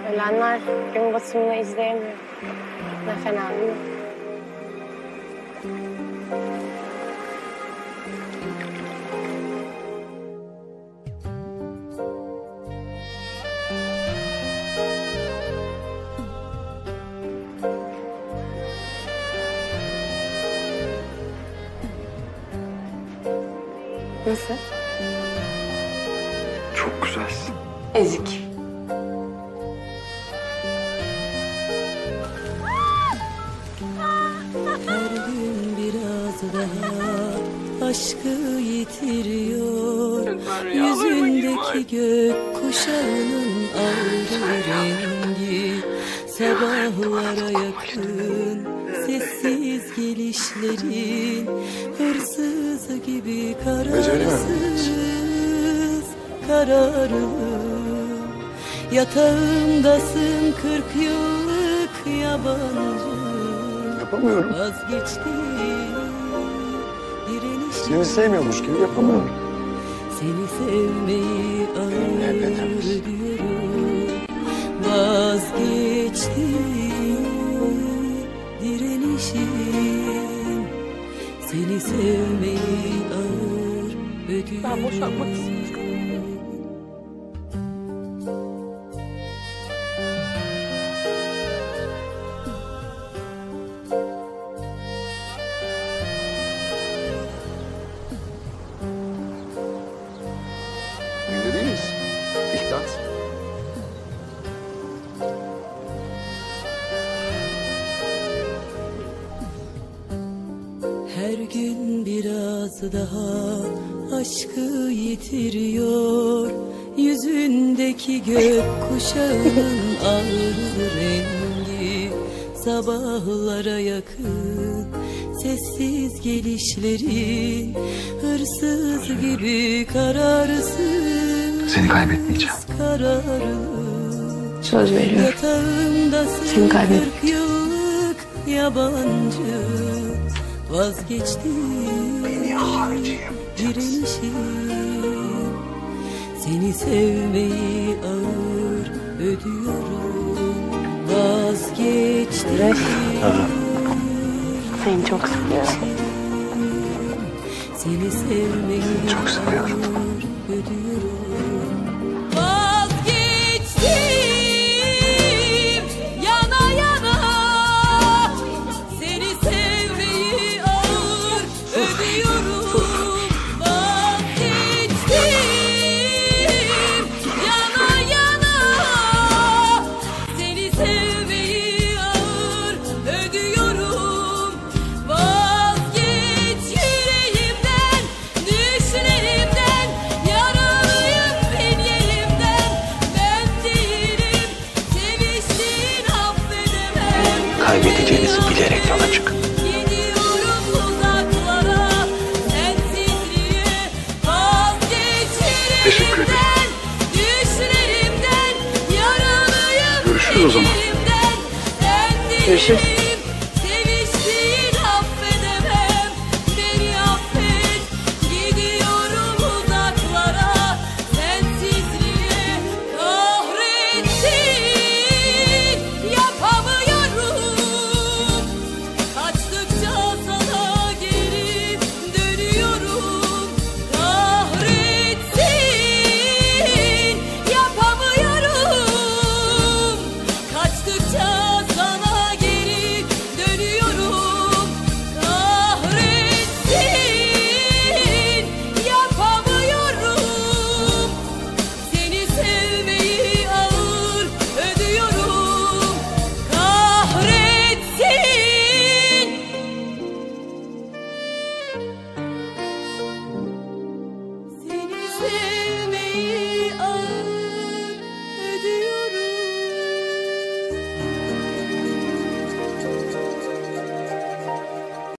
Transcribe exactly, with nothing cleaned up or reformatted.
Ölenler gün batımını izleyemiyor. Ne fena değil mi? Nasıl? Çok güzelsin. Ezik. Her gün biraz daha aşkı yitiriyor. Yüzündeki gök kuşağının ayrı rengi. Sabahlara yakın sessiz gelişlerin, hırsız gibi kararsız kararlı. Yatağımdasın kırk yıllık yabancı. Yapamıyorum. Vazgeçti direnişim. Seni sevmiyormuş gibi yapamıyorum. Seni sevmeyi ağır diyorum. Vazgeçti direnişim. Seni sevmeyi ağır ödüyorum. Ben boşanmak istiyorum. Evde değil miyiz? İhtat. Her gün biraz daha aşkı yitiriyor. Yüzündeki gök kuşağının ağır rengi. Sabahlara yakın sessiz gelişlerin, hırsız gibi kararsız. Seni kaybetmeyeceğim. Kararlı. Söz veriyorum. Yatağımdasın Seni kaybetmeyeceğim. kırk yıllık yabancı. Vazgeçti Beni harcayamayacaksın. direnişim. Seni sevmeyi ağır ödüyorum. Vazgeçti. Seni çok seviyorum. Seni sevmeyi Çok seviyorum. ağır ödüyorum. Vazgeçtim yana yana. Seni sevmeyi ağır ödüyorum. Vazgeçtim yana yana. Seni sevmeyi ağır ödüyorum. Vazgeç yüreğimden, düşlerimden. Yaralıyım ben yerimden. Ben değilim, seviştiğin affedemem. Kaybedeceğinizi bilerek yola çıkın. Gidiyorum uzaklara, sensizliğe. Vazgeç Teşekkür ederim. yüreğimden, düşlerimden. Yaralıyım Görüşürüz o zaman. ben yerimden. Ben değilim, Görüşürüz.